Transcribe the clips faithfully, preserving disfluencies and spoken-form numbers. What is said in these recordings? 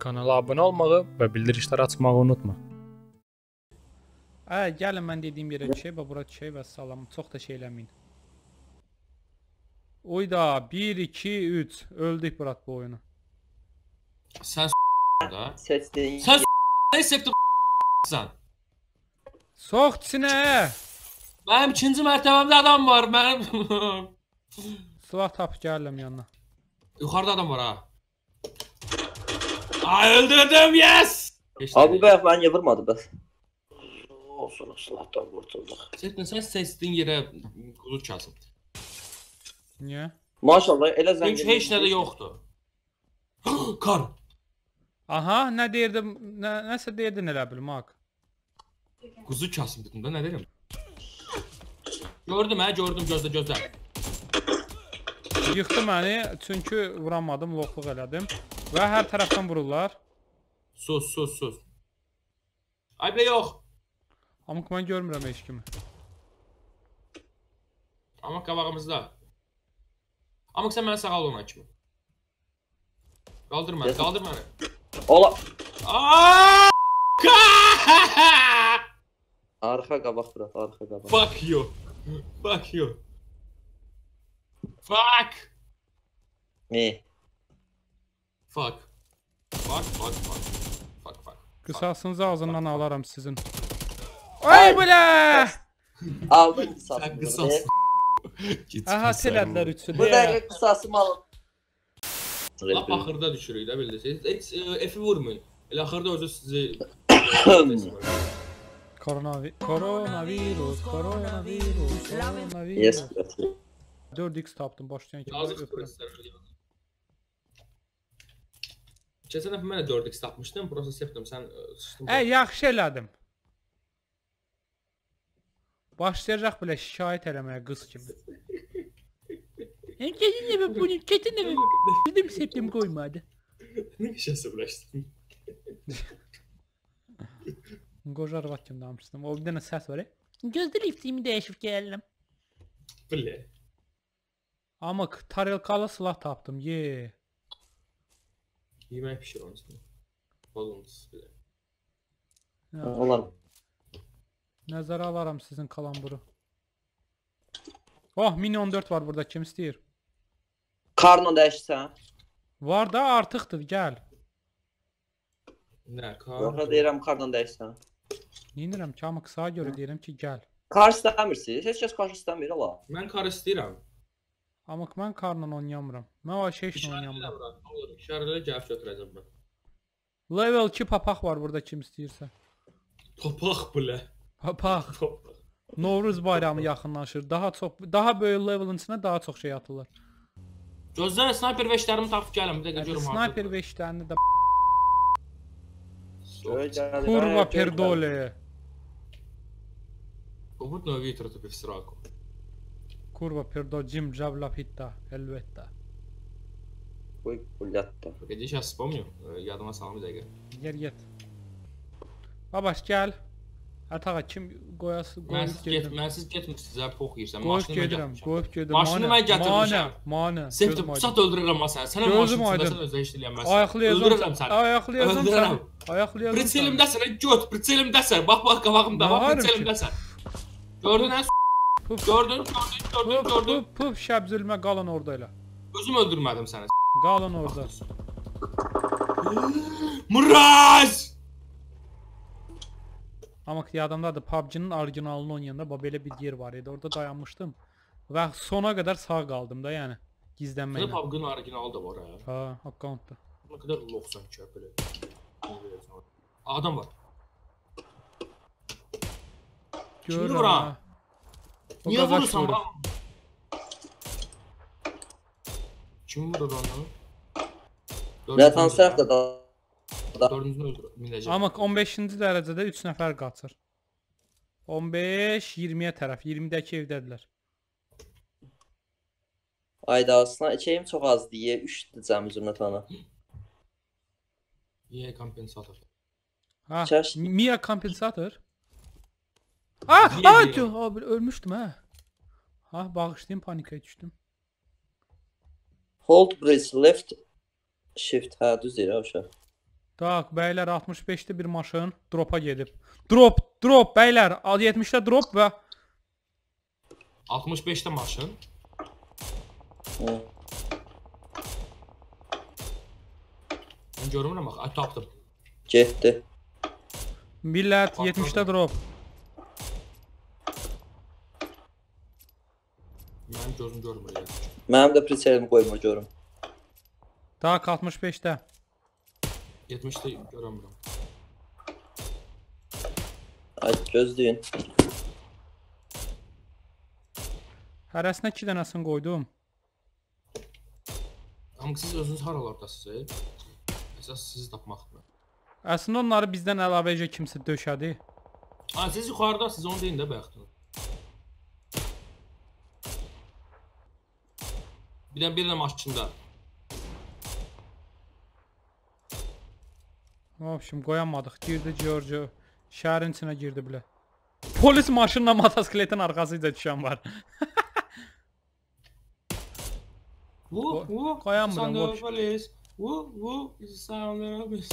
Kanala abunə olmağı və bildirişləri açmağı unutma. Hə, gəlin mən dediyim yerə düşək və bura düşək və salam. Çox da şey eləməyin. Oyda bir, iki, üç. Öldük Burat bu oyunu. Sən s***da. Seçdin. Sən s***da septim s***san. Sox içinə. Mənim ikinci mərtəbəmdə adam var. Mənim... Silah tap gələm yanına. Yuxarıda adam var ha. Ay öldürdüm, yes! Abi bu bayaq mən vurmadı bəs. Olsun, silahdan vurtulduq. Septin, sən seçdiyin yerə qulur çalsın. Niyə? Maşallah, elə zəngin. Çünki heç nədə yoxdur. Kar! Aha, nə deyirdim, nə, nəsə deyirdin elə bil, Mak. Quzu çalsın dedim də, nə deyirəm? Gördüm hə, gördüm, gözlə, gözlə. Yıxdı məni, çünki vuramadım, loxluq elədim. Və hər tərəfdən vururlar. Sus, sus, sus. Ay bə yox. Amma mən görmürəm heç kimi. Amma qabağımızda. Amma sən mənə sağal ona kimi. Qaldır məni, qaldır məni. Ola. Aaaa! Arxa qabaq bırak, arxa qabaq. Fuck you. Fuck you. Fuck. Ne? Fuck. Fuck, fuck, fuck. Fuck, fuck. Qısasınızı ağzından alaram sizin. Ay belə! Aldın Sən qısasını. qısas. Aha, telədlər üçü. Bu dəqiqə qısasımı alın. Lap axırda düşürük də bilirsiniz. Heç F-i vurmayın. Elə axırda özü sizi... Koronavirus, koronavirus, koronavirus, koronavirus. Yes. dörd x tapdım başlayan kimi. Yazıq preslər. Keçən dəfə mən də dörd x tapmışdım. Proses yapdım, sən sıçdın. Ə, yaxşı elədim. Başlayacaq belə şikayət eləməyə qız kimi. Hem kesin de ben bunu, kesin de ben dedim septim koymadı. Ne kişisi bulaştın? Qocar vaxt kimi danmışdım. O bir dənə səs var ya. Gözdə liftimi dəyişib gəldim. Bile. Amma tarelkalı silah tapdım. Ye. Yemək pişir onu sana. Balonsuz bile. Onlar. Nəzərə alaram sizin kalamburu. Oh, mini on dörd var burada, kim istəyir? Karno dəyişsən. Var da artıqdır, gəl. Nə, kar? Yoxsa deyirəm karno dəyişsən. Neyinirəm ki, amma qısağa görə deyirəm ki, gəl. Kar istəmirsiniz? Heç kəs kar istəmir ala. Mən kar istəyirəm. Amma mən karla oynayamıram. Mən o şeylə oynayamıram. Olur, işarələ gəlib götürəcəm mən. Level iki papaq var burada, kim istəyirsə. Papaq bile. Papaq. Novruz bayramı yaxınlaşır. Daha çox, daha böyük levelin içinə daha çox şey atılır. Gözlə, sniper beşlərimi tapıb gələm, bir dəqiqə görüm. Sniper beşlərini də Kurva kurva perdole. Побудь на ветер, ты в сраку. Kurva perdo Jim Javla Pitta, elbette. Qoy qullatda. Pогоди, сейчас вспомню. Yadıma salım bir dəqiqə. Yer get. Babaş gəl. Atağa kim qoyası qoyub Mənsiz get, gedirəm. mənsiz getmirsiniz, ha, pox yirsən. Qoyub gedirəm, qoyub gedirəm. Maşını mən gətirmişəm. Mana, Septim, pusat öldürürəm ha səni. Sənə maşını sürəsən özdə heç diləyəm mən səni. Ayaqlayacam səni. Ayaqlayacam səni. Ayaqlayacam səni. Pritselimdəsən, göt, pritselimdəsən. Bax, bax, qabağımda, bax, pritselimdəsən. Gördün hə? Gördün, gördün, gördün, gördün. Puf, şəbzülmə qalın orada elə. Özüm öldürmədim səni. Qalın orada. Muraz! Amma yadımdadır, P U B G-nin orijinalını oynayanda belə bir yer var idi. Orada dayanmışdım. Və sona qədər sağ qaldım da, yəni. Gizlənməklə. P U B G-nin orijinalı da var ha. Ha, akkauntda. Ne kadar loksan ki böyle. Adam var. Görürəm. vura? ha. O Niye qaqaş vurursan vurur. bak? Kim vurur onu? Nə tansaq da da. Dördüncünü öldür. Minəcəm. Amma on beşinci dərəcədə üç nəfər qaçır. on beş iyirmiyə tərəf, iyirmidəki evdədirlər. Ayda aslında içəyim çox azdır. Ye üçdür cəmi cümlətana. Niye kompensator? Ha, Çəş. Mia kompensator. Ah, Niye ah, diyor? abi ölmüşdüm ha. Ha, bağışlayın, panikaya düşdüm. Hold bridge left shift hə düz deyir uşaq. Tak, bəylər altmış beşdə bir maşın dropa gedib. Drop, drop bəylər. yetmişdə drop və altmış beşdə maşın. Hı. Mən görmürəm bax, ay tapdım. Getdi. millət yetmişdə drop. Mənim gözüm görmür ya. Mənim də priselim qoyma görüm. Tak, altmış beşdə. yetmişdə görəmirəm. Ay gözləyin. Hərəsinə iki dənəsini qoydum. Amma siz özünüz haralardasınız? Əsas sizi tapmaqdır. Əslində onları bizdən əlavəcə kimsə döşədi. Ha, siz yuxarıdasınız, onu deyin də bəxtiniz. Bir də bir də maşında. Vəbşim qoyamadıq. Girdi Giorgio. Şəhərin içinə girdi bilə. Polis maşınla motosikletin arxasıca düşən var. Vu, vu, qoyanmıram, Sandra boş. Polis. Vu, vu, Sandra Polis.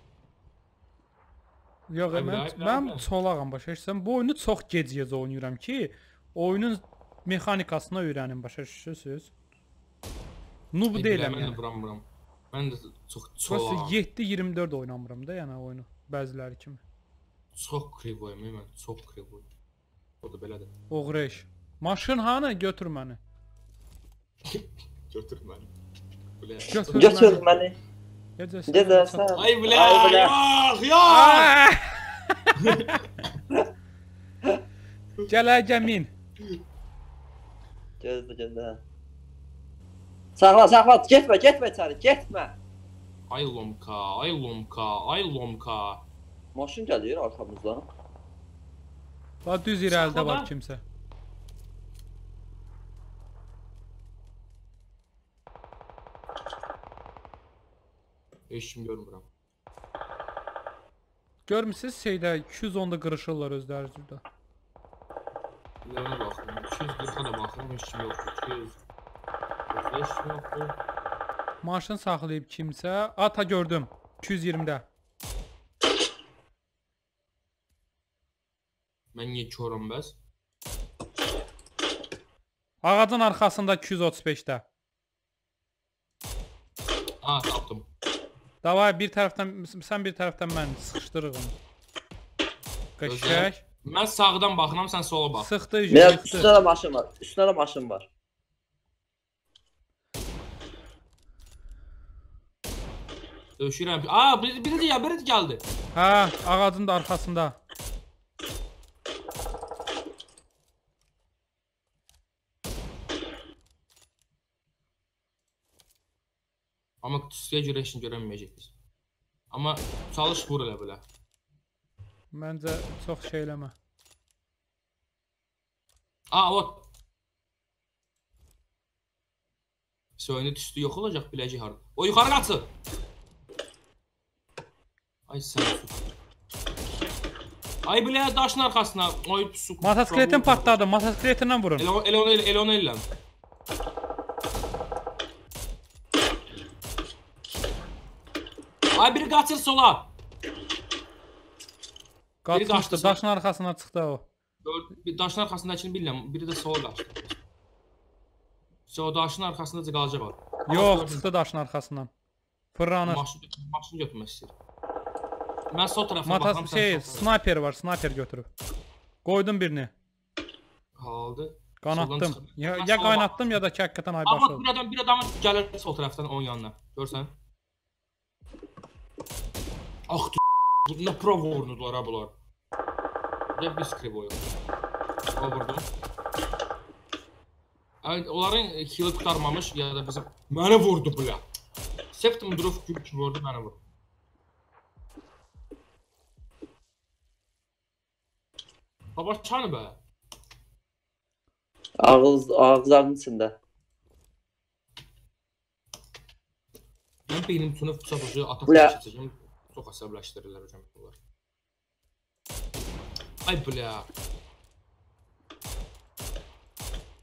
Yox, Ay, mən, ay, mən ay. solağam başa düşürsən. Bu oyunu çox gec-gec oynayıram ki, oyunun mexanikasına öyrənim başa düşürsüz. Noob deyiləm Mən də yəni. vuramıram. Mən də çox Prosta çox yeddi iyirmi dörd oynamıram da yəni oyunu. Bəziləri kimi. çox krivoyum mən, çox krivoyum. O da belədir. Oğru iş. Maşın hanı? Götür məni. Götür məni. Bilə. Götür Götür məni. Gecəsi. Gedərsən. Ay bilə, Ay bilə. yox, yox. Gələ gəmin. Gözlə, gözlə. Saxla, saxla, getmə, getmə içəri, getmə. Ay lomka, ay lomka, ay lomka. Maşın gəlir arxamızdan. Bax düz irəlidə Saxla var da. kimsə. Heç kim görmürəm. Görmüsüz şeydə iki yüz onda qırışırlar özləri burada. Bilərinə baxıram, iki yüz qırxa da baxıram, heç kim yoxdur. iki yüz. Heç kim yoxdur. Maşın saxlayıb kimsə. Ata gördüm. iki yüz iyirmidə. Mən niyə körəm bəs? Ağacın arxasında iki yüz otuz beşdə. Ha, tapdım. Davay bir tərəfdən sən bir tərəfdən mən sıxışdırırım. Qəşəng. Mən sağdan baxıram, sən sola bax. Sıxdı, Mənim sıxdı. üstündə də maşın var. Üstündə də maşın var. Döşürəm. Aa, biri, biri ya, biri gəldi. Hə, ağacın da arxasında. Amma tüstüyə görə heç nə görənməyəcəksiniz. Amma çalış vur elə belə. Məncə çox şey eləmə. Aa, o. Söyünü tüstü yox olacaq, biləcək harada. O yuxarı qaçsın. Ay sən su. Ay bilə daşın arxasına. Ay su. Motosikletin partladı. Motosikletindən vurun. Elə onu elə onu elə onu elə. Ay biri qaçır sola. Qaçmışdı. qaçdı, Daşın arxasına çıxdı o. Gör, bir daşın arxasındakini bilmirəm. Biri də sola qaçdı. O daşın arxasında qalacaq o. Yox, çıxdı daşın arxasından. Fırlanır. Maşın, maşını götürmək istəyir. Mən sol tərəfə Motos baxıram. şey, sniper var, sniper götürüb. Qoydum birini. Haldı. Qanatdım. Ya, Mən ya sola qaynatdım ya da ki həqiqətən ay Amma başladı. bir adam bir adam gəlir sol tərəfdən onun yanına. Görsən? Ax, bu nə prov vurdular ha bunlar. Ya bir skrivoyu. O vurdu. Ay, onların kili qurtarmamış ya da bizim mənə vurdu bu ya. Septim durub gül kimi vurdu, mənə vurdu. Baba çanı bə. Ağız, ağızların içində. Mən beynim tünüb satıcı atak Bля. keçəcəm. Çox əsəbləşdirirlər hocam bunlar. Ay bля.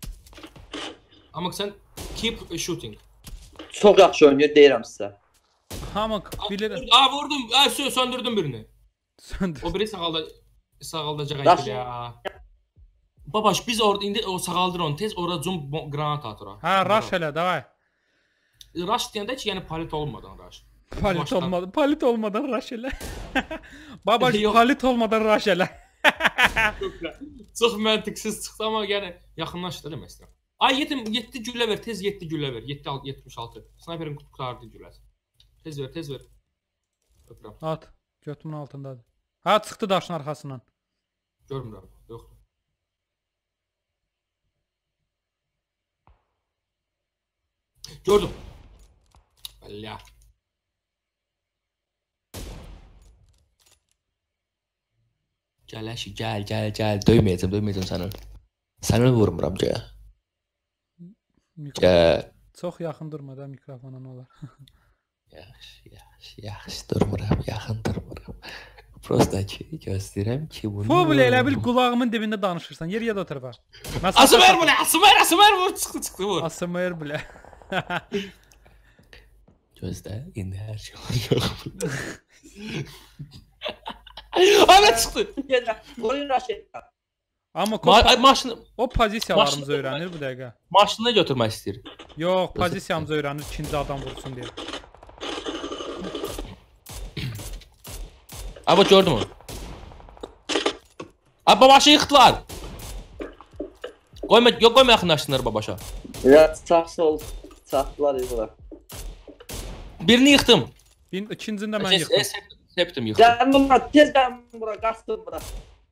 Amma sən keep shooting. Çox yaxşı oynayır deyirəm sizə. Hamık bilirim. Aa vurdum. Aa sö söndürdüm birini. Söndür. O biri sağalda sağaldacaq Daş- ayıp ya. Babaş biz orada indi o sağaldır onu tez orada zum granat atır o. Ha rush elə davay. Rush deyəndə ki, yəni palet olmadan rush. Palit Baştan- olmadan, palit olmadan rush elə. Baba Yox. palit olmadan rush elə. Çox məntiqsiz çıxdı amma yəni yaxınlaşdı demək istəyirəm. Ay yetim yeddi güllə ver, tez yeddi güllə ver. yeddi yetmiş altı. Snayperin qurtardı gülləsi. Tez ver, tez ver. Öpürəm. At. Götümün altındadır. Ha çıxdı daşın arxasından. Görmürəm. Yoxdur. Gördüm. Bəllə. Gəl əşi, gəl, gəl, gəl. Döyməyəcəm, döyməyəcəm səni. Səni vurmuram gəl. Mikro- Gəl. Çox yaxın durma da mikrofona nə olar. Yaxşı, yaxşı, yaxşı durmuram, yaxın durmuram. Prosta ki, göstərirəm ki bunu. Fobil elə bil qulağımın dibində danışırsan. Yer ya da o tərəfə. Asmer bu ne? Asmer, Asmer vur, çıxdı, çıxdı vur. Asmer bilə. Gözlə, indi hər şey olacaq. Ahmet çıxdı. Gedirəm. Oyun rush edirəm. Amma Ma ko- maşını, o pozisiyalarımızı maşını- öyrənir bu dəqiqə. maşını götürmək istəyir. Yox, pozisiyamızı öyrənir, ikinci adam vursun deyə. Abi gördün mü? Abi babaşı yıktılar. Koyma, yok koyma yaxınlaşsınlar babaşa. Ya sağ sol çatdılar bura. Birini yıktım. Bir ikincini də mən Ses- yıxdım. Septim, septim yıktım. Gəlin bura, tez gəlin bura, qaçdım bura.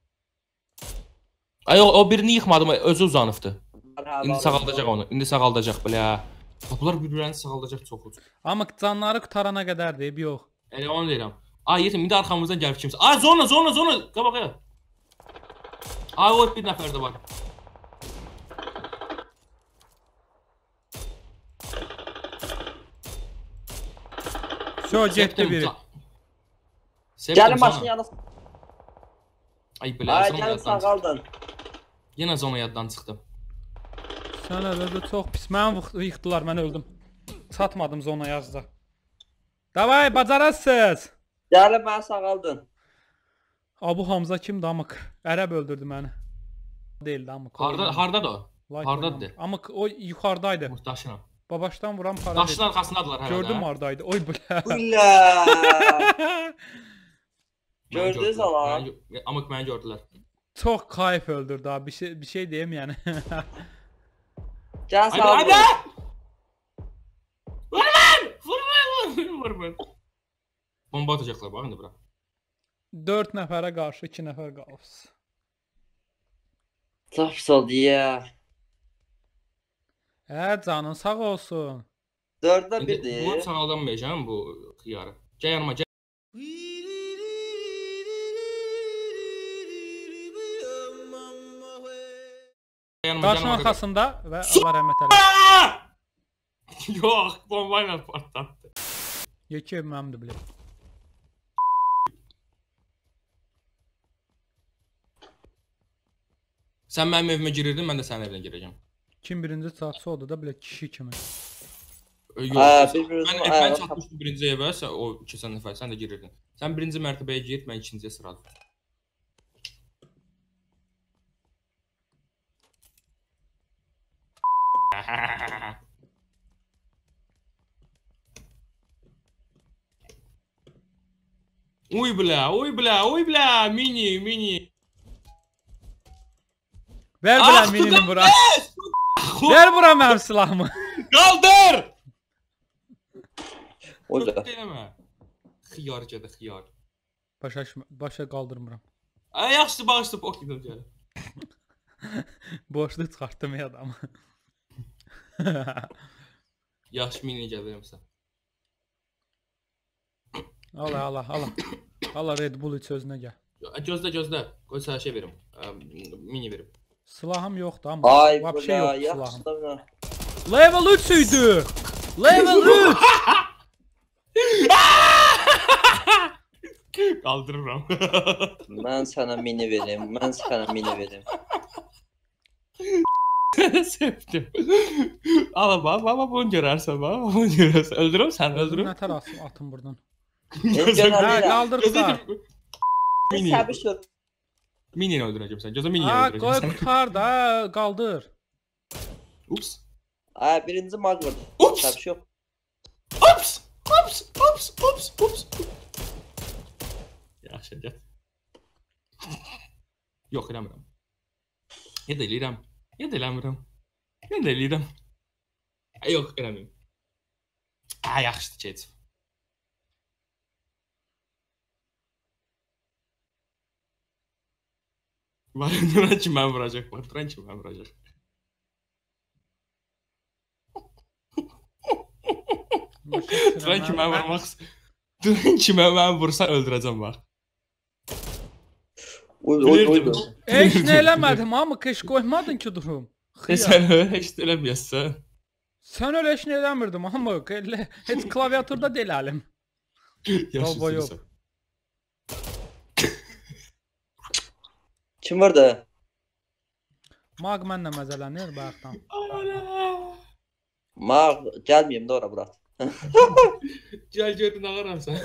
Ay o, o birini yıkmadım, özü uzanıbdı. Ha, İndi var, sağaldacaq var. onu. İndi sağaldacaq belə. Bunlar bir-birlərini sağaldacaq çox uç. Amma canları qutarana qədər deyib yox. Elə onu deyirəm. Ay yetim indi arxamızdan gəlib kimsə. Ay zona zona zona qabağa. Ay o bir nəfər də var. Şo getdi biri. Gəlin maşın yanına. Ay belə Ay zona gəlin yaddan çıxdı. sağaldın. Yenə zona yaddan çıxdım. Sən elə də çox pis. Mən yıxdılar, mən öldüm. Çatmadım zona yazda. Davay bacarasınız. Gəlin məni sağaldın. Abu Hamza kimdir amıq? Ərəb öldürdü məni. Deyildi amıq. Harda hardadır o? Like hardadır? oynamış. Amıq o yuxarıdaydı. Daşına. Babaşdan vuran para Daşın dedi. arxasındadılar hər Gördüm hardaydı. Oy bilə. Ulla. Gördünüz ala. Amıq məni gördülər. Çox kayf öldürdü abi. Bir şey bir şey deyim yəni. Gəl Haydi sağaldın. haydi! Vur lan! Vur lan! Vur vur. Bomba atacaqlar bax indi bura. dörd nəfərə qarşı iki nəfər qalıb. Çox pis oldu ya. Hə canın sağ olsun. Dördə İndi birdir. bunu sağaldanmayacağam bu xiyarı. Gəl yanıma gəl. Yanıma Daşın yanıma. arxasında və Allah rəhmət eləsin. Yox, bomba ilə partlatdı. Yekə ev mənimdir bilə. Sən mənim evimə girirdin, mən də sənin evinə girəcəm. Kim birinci çatsa oldu da bilə kişi kimi. Ö, Hə, Yox. bir-birimizin Mən mən ayağı çatmışdım birinci evə, sən o keçən dəfə sən də girirdin. Sən birinci mərtəbəyə gir, mən ikinciyə sıraladım. Uy bля, uy bля, uy bля, mini, mini. Ver Ah, bilə minini tutam- bura. Ver bura mənim silahımı. Qaldır! Ulla. Eləmə. Xiyar gədə, xiyar. Başa başa qaldırmıram. Ay yaxşı bağışdı, oxudu gəl. Boşluq çıxartdım ya adamı. Yaxşı mini gələrəm sən. Allah Allah Allah. Allah Red Bull iç özünə gəl. Gözlə, gözlə. Qoy sənə şey verim. Ə, Mini verim. Silahım yoxdur amma. Ay Vəbşə bula, yoxdur yaxşı silahım. da buna. Level üç idi. Level üç. Qaldırıram. Mən sənə mini verim, mən sənə mini verim. Sevdim. Ala bax, bax, bunu görərsən, bax, bunu görərsən. Öldürüm səni, öldürüm. Nətər atım, atım buradan. Gözə Hə, deyirəm. qaldır qutar. Mini. Səbiş gör. Mini öldürəcəm sən. Gözə mini Ha, qoy öldürəcəm sən. qutar da, qaldır. Ups. Ay, birinci mag vurdu. Ups. Səbiş yox. Ups. Ups. Ups. Ups. Ups. Yaxşı, get. Yox, eləmirəm. Ya da eləyirəm. Ya da eləmirəm. Ya da eləyirəm. Yox, eləmirəm. Ha, yaxşıdır, keç. Var, duran ki mən vuracaq, var, duran ki mən vuracaq. Duran ki mən vurmaq... Duran ki mən vursa öldürəcəm, bax. Uy, uy, uy. Heç nə eləmədim, amma keş qoymadın ki durum. Sən heç də eləməyəsən. Sən öyle heç nə eləmirdim, amma elə heç klaviaturda deləlim. Baba yox. Kim vurdu? Mag mənlə məzələnir bayaqdan. Mag, gəlməyim də ora bura. Gəl gördün ağaram sən.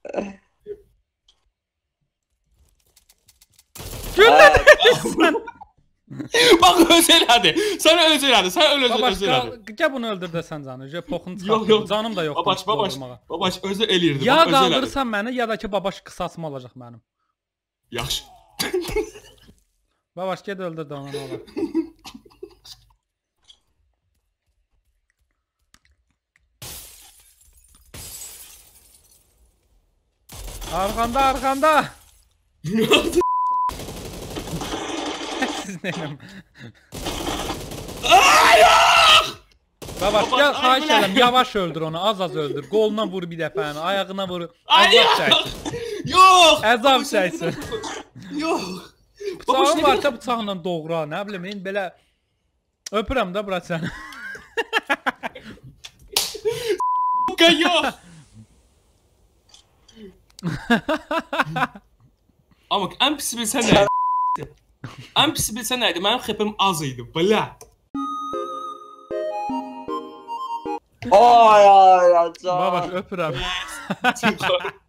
Gülmədin. Bax öz elədi. Sən öz elədi. Sən öl öz Babaş, öz elədi. gəl bunu öldür də sən canı. Gəl poxunu Yox, çıxart. yox. Canım da yoxdur. Babaş, babaş. doldurmağa. Babaş özü eləyirdi. Ya Bax öz elədi. qaldırırsan məni, ya da ki babaş qısasımı alacaq mənim. Yaxşı. Babaş get öldür də onu nə olar. Arkanda, arkanda. Siz neyim? Babaş gel xahiş edirəm, yavaş öldür onu, az az öldür. Qoluna vur bir dəfə, ayağına vur. Əzab çəksin. Yox. Əzab çəksin. Yox. Bıçağın varsa bıçaqla doğra, nə bilim, indi belə öpürəm də bura səni. Yox. Amma ən pisi bilsən nə idi? Ən pisi bilsən nə idi? Mənim xepim az idi. Belə. Ay ay ay. Babaş öpürəm.